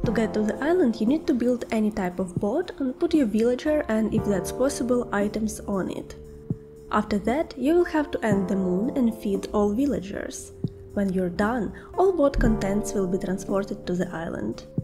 To get to the island, you need to build any type of boat and put your villager and, if that's possible, items on it. After that, you will have to end the moon and feed all villagers. When you're done, all boat contents will be transported to the island.